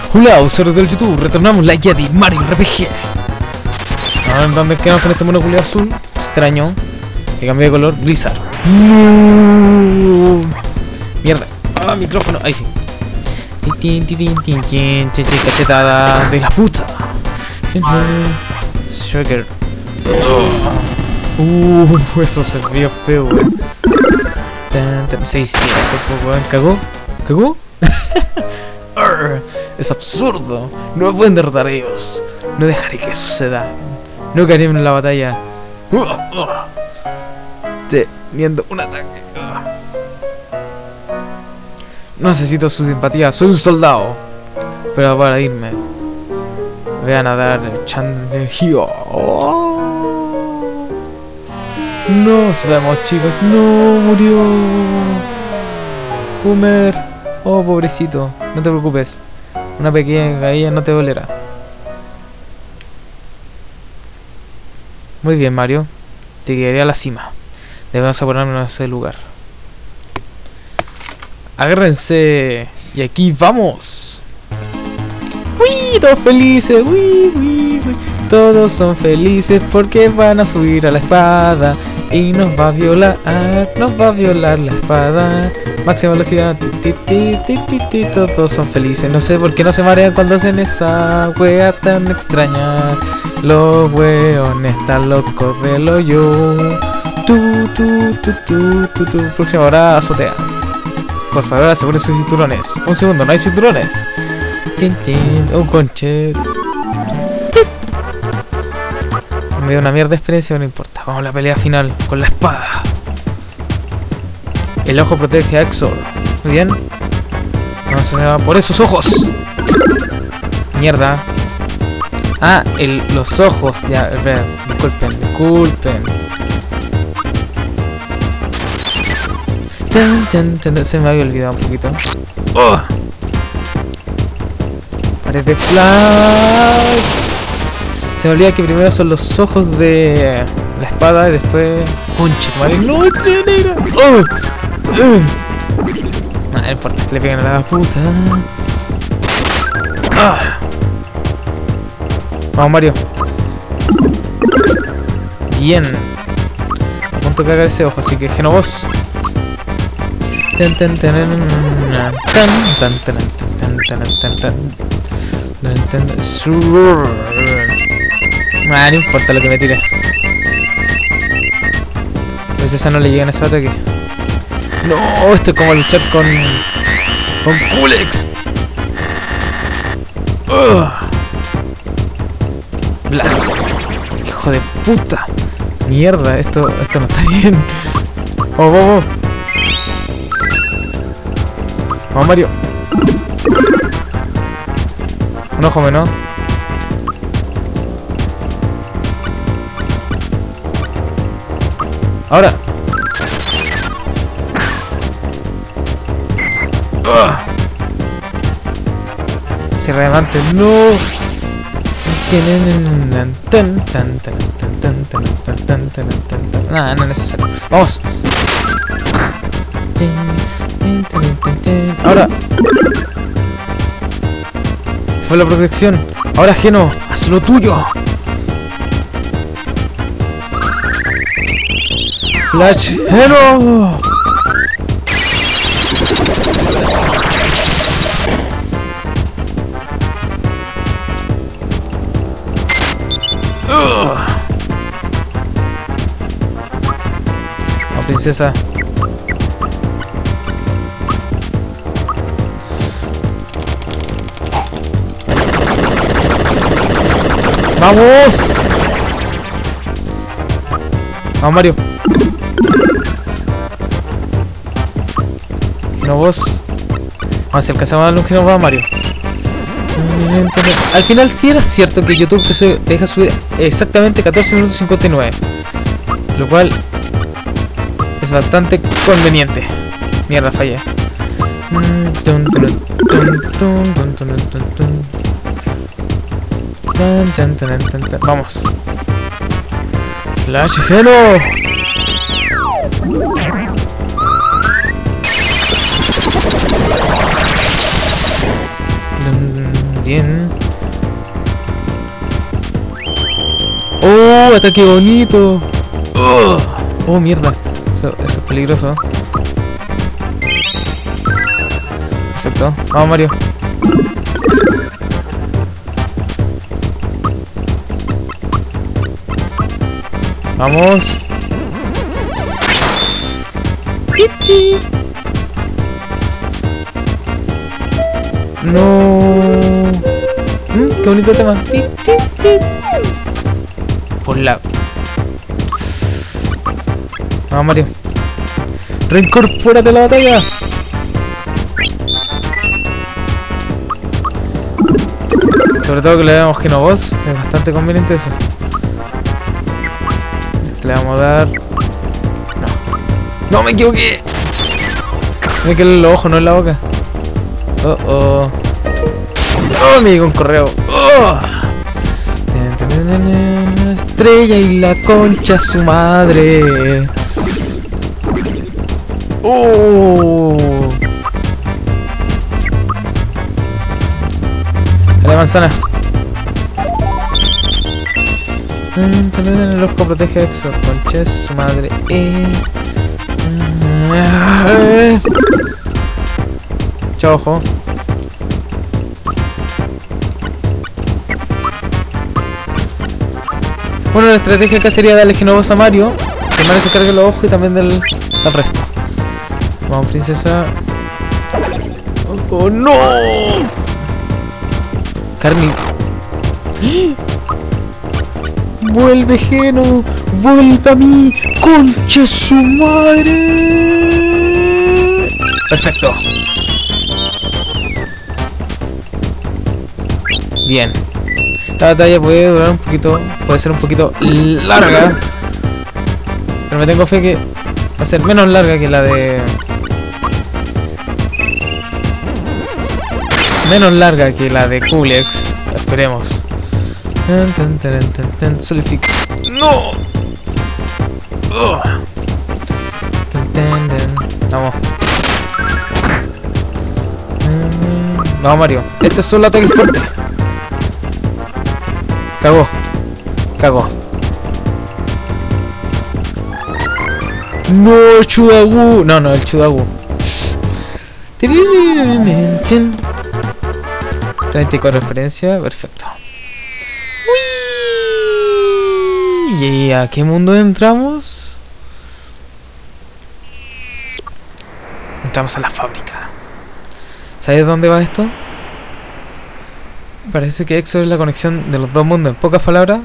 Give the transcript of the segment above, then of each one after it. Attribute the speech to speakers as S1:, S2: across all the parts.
S1: Hola, usuarios del YouTube, retornamos la guía de Mario RPG. A ver, ¿dónde quedamos con este monoculio azul? Extraño, que cambió de color. Blizzard. No. Mierda. Ah, micrófono, ahí sí. Cachetada de la puta. Sugar. Eso se vio feo, weón. 600, weón. ¿Cagó? Es absurdo. No me pueden derrotar ellos. No dejaré que suceda. No caeré en la batalla. Teniendo un ataque. No necesito su simpatía. Soy un soldado. Pero para irme, voy a nadar el Chandegio. Nos vemos, chicos. No, murió Boomer. Oh, pobrecito. No te preocupes. Una pequeña caída no te dolerá. Muy bien, Mario. Te guiaré a la cima. Debemos asegurarnos de ese lugar. Agárrense. Y aquí vamos. ¡Uy! Todos felices. ¡Uy! Todos son felices porque van a subir a la espada. Y nos va a violar la espada. Máxima velocidad. Todos son felices. No sé por qué no se marean cuando hacen esa wea tan extraña. Los weones están locos del hoyo. Próxima hora, azotea. Por favor, aseguren sus cinturones. Un segundo, no hay cinturones. Un conche. Me dio una mierda de experiencia, no importa. Vamos a la pelea final con la espada. El ojo protege a Exor. Muy bien. No se me va por esos ojos. Mierda. Ah, los ojos. Ya, disculpen. Se me había olvidado un poquito. ¡Oh! Pared de flash. Se me olvida que primero son los ojos de la espada y después... ¡Concha, madre! ¡No, negra! ¡Oh! No importa, le pegan a la puta. ¡Ah! Vamos, Mario. Bien. A punto de cagar ese ojo, así que Genovos. No importa lo que me tire. Pues esa no le llega en ese ataque. No, esto es como luchar con Kulex. Blast. Hijo de puta. Mierda, esto no está bien. Oh. Vamos, Mario. Un ojo menos. Ahora. Cierre de mantel. No. Nada, no es necesario. Vamos. Ahora. Se fue la protección. Ahora, Geno, haz lo tuyo. Flash Geno. Oh, princesa. ¡Vamos! ¡Vamos, Mario! Genovos. Vamos a si alcanzamos a darle un Genovos a Mario. Al final sí era cierto que YouTube te deja subir exactamente 14 minutos 59. Lo cual es bastante conveniente. Mierda, fallé. Vamos. Flash Geno. Bien. ¡Oh! ¡Ataque bonito! ¡Oh, mierda! Eso es peligroso. Perfecto. Vamos, Mario. Vamos. ¡Piti! No. Qué bonito tema. Por la. Vamos, Mario. Reincorpórate a la batalla. Sobre todo que le damos Genoboss. Es bastante conveniente eso. Le vamos a dar. No. No, me equivoqué. Me quedé en los ojos, no en la boca. Oh, me llegó un correo. Estrella y la concha su madre. La manzana. El ojo protege a Exo. Concha su madre. Chao, ojo. Bueno, la estrategia acá sería darle Genoboss a Mario, que Mario se cargue los ojos y también del resto. Vamos, princesa. ¡Oh, no! Carmi. ¡Vuelve, Geno! ¡Vuelve a mí! ¡Concha su madre! Perfecto. Bien. Esta batalla puede durar un poquito, puede ser un poquito larga, pero me tengo fe que va a ser menos larga que la de... menos larga que la de Culex, esperemos. Solific. ¡No! Vamos. Vamos, Mario. Este es solo ataque fuerte. Cagó. No, Chudagu. No, el Chudagu. 34 referencia, perfecto. ¿Y a qué mundo entramos? Entramos a la fábrica. ¿Sabes dónde va esto? Parece que Exo es la conexión de los dos mundos. En pocas palabras,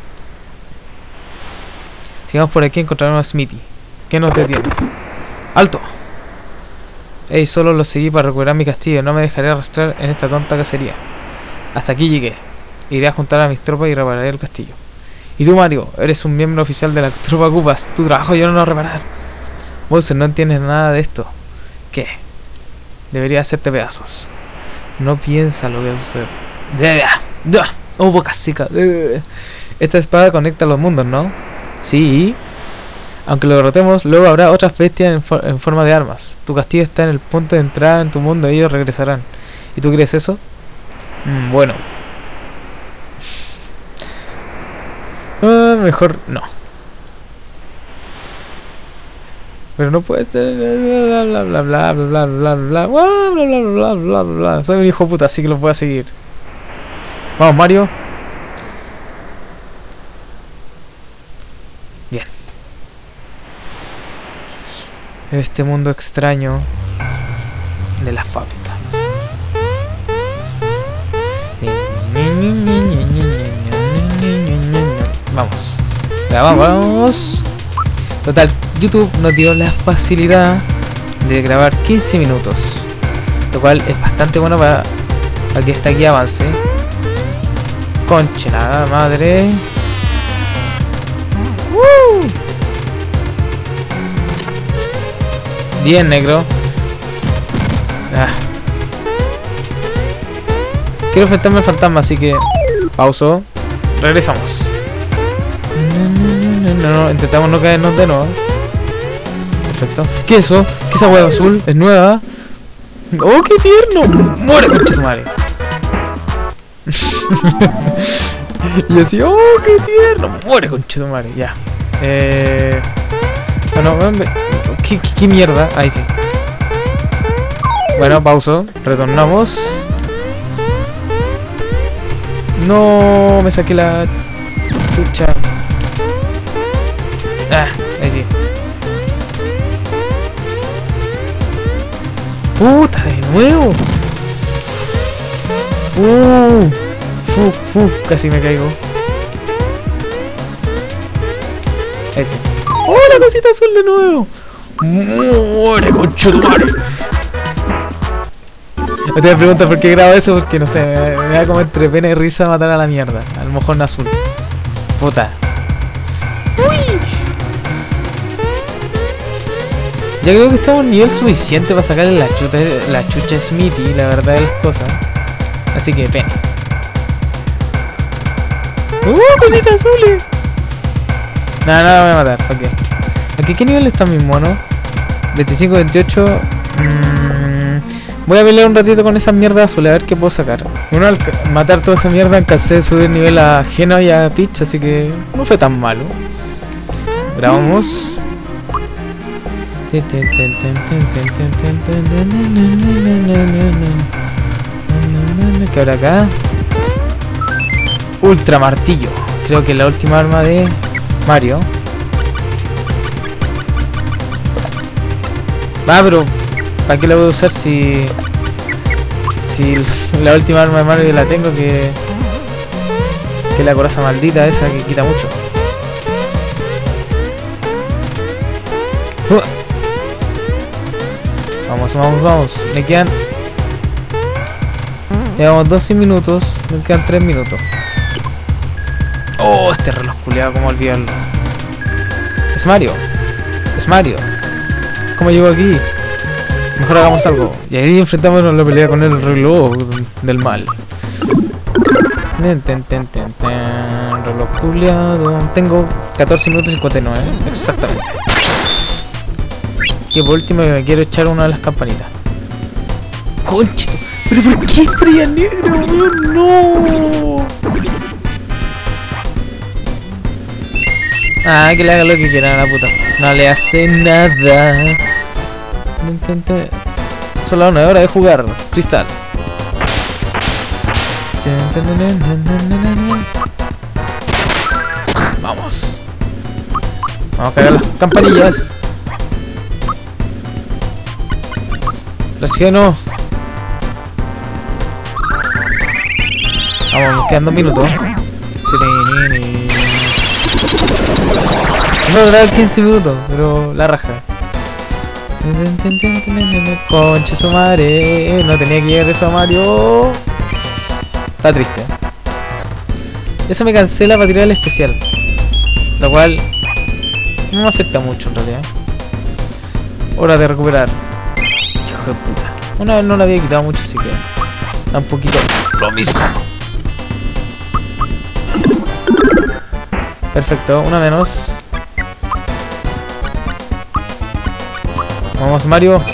S1: sigamos por aquí, encontraremos a Smithy. ¿Qué nos detiene? ¡Alto! Ey, solo lo seguí para recuperar mi castillo. No me dejaré arrastrar en esta tonta cacería. Hasta aquí llegué. Iré a juntar a mis tropas y repararé el castillo. Y tú, Mario, eres un miembro oficial de la tropa Koopas. Tu trabajo yo no lo reparar. Bowser, no entiendes nada de esto. ¿Qué? Debería hacerte pedazos. No piensa lo que va a suceder. Oh, boca seca. Esta espada conecta los mundos, ¿no? Sí. Aunque lo derrotemos, luego habrá otras bestias en forma de armas. Tu castillo está en el punto de entrada en tu mundo y ellos regresarán. ¿Y tú crees eso? Bueno. Mejor no. Pero no puede ser. Bla bla bla bla bla bla bla bla bla bla bla. Soy un hijo puta, así que los voy a seguir. Vamos, Mario. Bien. Este mundo extraño de la fábrica. Vamos. Ya vamos. Total, YouTube nos dio la facilidad de grabar 15 minutos, lo cual es bastante bueno para que esta aquí avance. Conche la madre. Bien, negro. Quiero enfrentarme al fantasma, así que pauso. Regresamos. No, intentamos no caernos de nuevo. Perfecto. ¿Qué es eso? ¿Qué es esa hueá azul? ¿Es nueva? ¡Oh, qué tierno! ¡Muere, concha tu madre! Y así, oh, qué tierno. Muere, conchetumare, ya. Bueno, ¿qué mierda? Ahí sí. Bueno, pauso. Retornamos. No, me saqué la chucha. Ah, ahí sí. Puta, de nuevo. Casi me caigo. Ahí sí. ¡Oh, la cosita azul de nuevo! ¡Muere, conchetumare! Me te preguntas por qué grabo eso, porque no sé, me da como entre pena y risa matar a la mierda, al mojón azul. Puta. ¡Uy! Ya creo que estamos en nivel suficiente para sacarle la chucha a Smithy, la verdad de las cosas. Así que pena. ¡Cositas azules! No, no me voy a matar, ok. Aquí, ¿qué nivel está mi mono? 25, 28. Voy a pelear un ratito con esa mierda azul, a ver qué puedo sacar. Bueno, al matar toda esa mierda alcancé de subir nivel a Geno y a Peach, así que no fue tan malo. Grabamos. ¿Qué habrá acá? Ultra martillo. Creo que es la última arma de Mario. Pero ¿para qué la voy a usar si la última arma de Mario la tengo, que la coraza maldita esa que quita mucho? Vamos. Me quedan... Llevamos 12 minutos. Me quedan 3 minutos. Oh, este reloj culiado, cómo olvidarlo. Es Mario. ¿Cómo llegó aquí? Mejor hagamos algo. Y ahí enfrentamos la pelea con el reloj del mal. Reloj culiado. Tengo 14 minutos y 59. Exactamente. Y por último me quiero echar una de las campanitas. ¡Conchito! ¿Pero por qué estrella negra, weón? ¡No! Que le haga lo que quiera a la puta. No le hace nada. Solo una hora de jugar. Cristal. Vamos. Vamos a cargar las campanillas. Los Geno. Vamos, nos quedan 2 minutos. No duraba 15 minutos, pero la raja. Conche su madre. No tenía que llegar eso a Mario. Está triste. Eso me cancela para tirar el especial, lo cual no me afecta mucho en realidad. Hora de recuperar. Hijo de puta. Una vez no la había quitado mucho, así que da un poquito lo mismo. Perfecto, una menos. Vamos, Mario.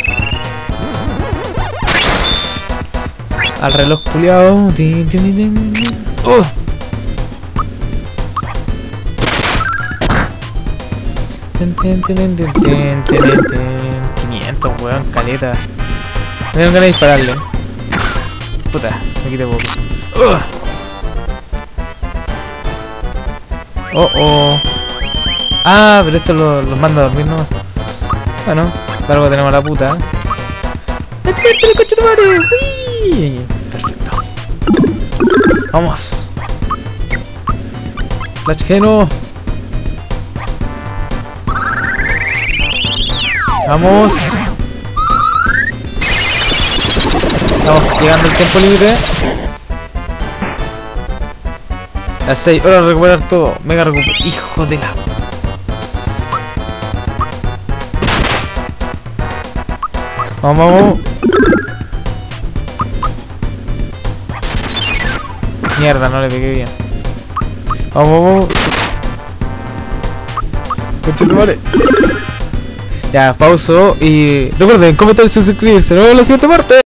S1: Al reloj culiao. 500, weón, caleta. Me dan ganas de dispararle. Puta, me quité poco. Pero esto los manda a dormir, ¿no? Bueno, para algo tenemos a la puta. ¡Métete, coche de madre! ¡Uy! Perfecto. Vamos. Flash Geno. Vamos. Estamos llegando al tiempo libre. Las 6 horas de recuperar todo. Mega recupero. Hijo de la... Vamos. Mierda, no le pegué bien. Vamos. Continuare. Ya, pauso y recuerden comentar y suscribirse. Nos vemos en la siguiente parte.